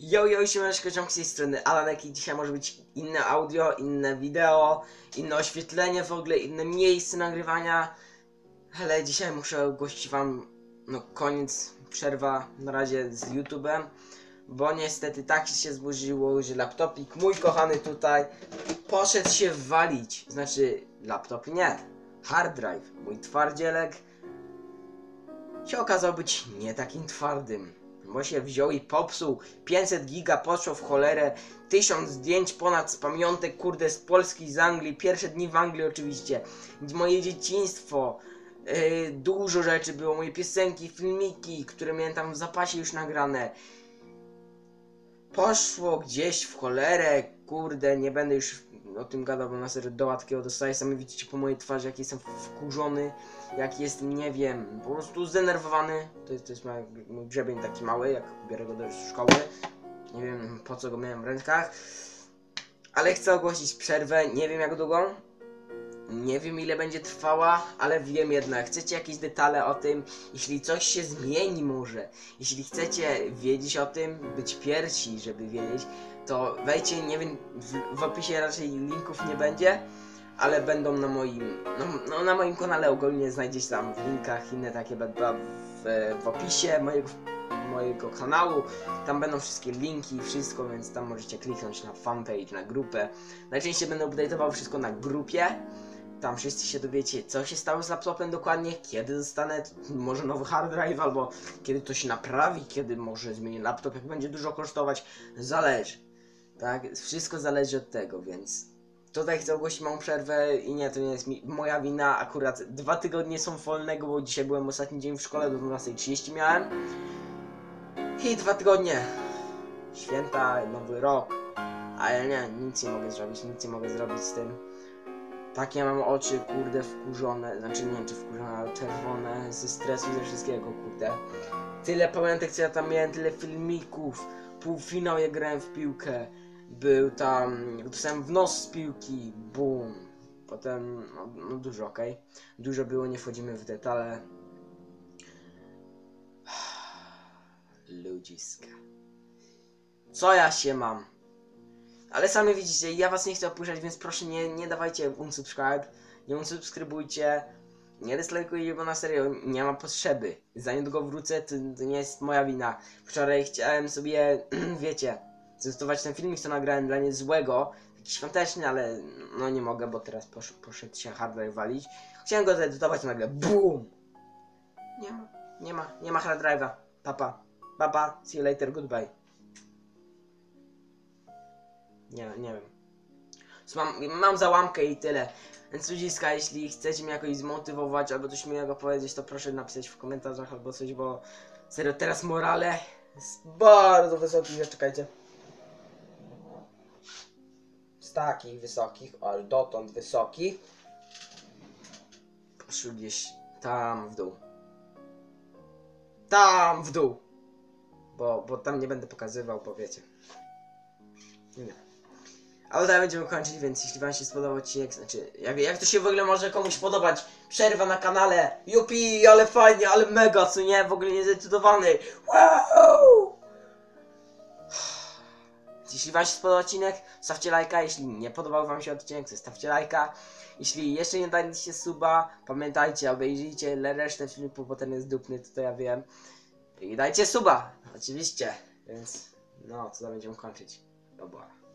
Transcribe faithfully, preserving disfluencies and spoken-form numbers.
Yo, yo, siemaneczko, ziomki z tej strony Alanek i dzisiaj może być inne audio, inne wideo, inne oświetlenie w ogóle, inne miejsce nagrywania. Ale dzisiaj muszę ogłosić wam, no koniec, przerwa na razie z YouTube'em, bo niestety tak się złożyło, że laptopik mój kochany tutaj poszedł się walić. Znaczy, laptop nie, hard drive, mój twardzielek się okazał być nie takim twardym. Bo się wziął i popsuł, pięćset giga poszło w cholerę, tysiąc zdjęć ponad z pamiątek, kurde, z Polski, z Anglii, pierwsze dni w Anglii oczywiście, moje dzieciństwo, yy, dużo rzeczy było, moje piosenki, filmiki, które miałem tam w zapasie już nagrane. Poszło gdzieś w cholerę, kurde, nie będę już o tym gadał, bo na serio doła takiego dostaję, sami widzicie po mojej twarzy, jak jestem wkurzony, jak jestem, nie wiem, po prostu zdenerwowany. To jest, to jest mój grzebień taki mały, jak biorę go do szkoły, nie wiem po co go miałem w rękach, ale chcę ogłosić przerwę, nie wiem jak długą, nie wiem ile będzie trwała, ale wiem jednak, chcecie jakieś detale o tym, jeśli coś się zmieni może, jeśli chcecie wiedzieć o tym, być pierwsi, żeby wiedzieć, to wejdźcie, nie wiem, w, w opisie raczej linków nie będzie, ale będą na moim, no, no na moim kanale ogólnie znajdziecie tam w linkach, inne takie będą w, w opisie mojego, mojego kanału, tam będą wszystkie linki i wszystko, więc tam możecie kliknąć na fanpage, na grupę. Najczęściej będę update'ował wszystko na grupie. Tam wszyscy się dowiecie, co się stało z laptopem dokładnie, kiedy dostanę może nowy hard drive, albo kiedy to się naprawi, kiedy może zmienię laptop, jak będzie dużo kosztować, zależy. Tak, wszystko zależy od tego, więc tutaj chcę ogłosić małą przerwę i nie, to nie jest mi, moja wina, akurat dwa tygodnie są wolnego, bo dzisiaj byłem ostatni dzień w szkole, do dwunastej trzydzieści miałem. I dwa tygodnie, święta, nowy rok, ale nie, nic nie mogę zrobić, nic nie mogę zrobić z tym. Takie mam oczy, kurde, wkurzone, znaczy nie wiem czy wkurzone, ale czerwone, ze stresu, ze wszystkiego, kurde. Tyle pamiętek co ja tam miałem, tyle filmików, półfinał jak grałem w piłkę, był tam, dostałem w nos z piłki, bum. Potem, no, no dużo, okej. Okay? Dużo było, nie wchodzimy w detale. Ludziska. Co ja się mam? Ale sami widzicie, ja was nie chcę opuszczać, więc proszę nie, nie dawajcie unsubscribe, nie unsubskrybujcie, nie dyslajkujcie, bo na serio nie ma potrzeby. Zanim do go wrócę, to, to nie jest moja wina. Wczoraj chciałem sobie, wiecie, zedytować ten filmik, co nagrałem dla nie złego, taki świąteczny, ale no nie mogę, bo teraz posz, poszedł się hard drive walić. Chciałem go zedytować, a nagle BUM! Nie ma, nie ma, nie ma hard drive'a. Papa, papa, see you later, goodbye. Nie, nie wiem. Mam, mam załamkę i tyle. Więc ludziska, jeśli chcecie mnie jakoś zmotywować albo coś miłego powiedzieć, to proszę napisać w komentarzach albo coś, bo serio teraz morale jest bardzo wysoki, że czekajcie. Z takich wysokich, ale dotąd wysokich poszły gdzieś tam w dół. Tam w dół. Bo, bo tam nie będę pokazywał, bo wiecie. Nie. Ale tutaj będziemy kończyć, więc jeśli wam się spodobał odcinek, znaczy, jak, jak to się w ogóle może komuś podobać, przerwa na kanale, jupi, ale fajnie, ale mega, co nie, w ogóle niezdecydowany, wow! Jeśli wam się spodobał odcinek, stawcie lajka, jeśli nie podobał wam się odcinek, to stawcie lajka. Jeśli jeszcze nie daliście suba, pamiętajcie, obejrzyjcie resztę filmików, bo ten jest dupny, to, to ja wiem. I dajcie suba, oczywiście, więc no, co to będziemy kończyć, dobra.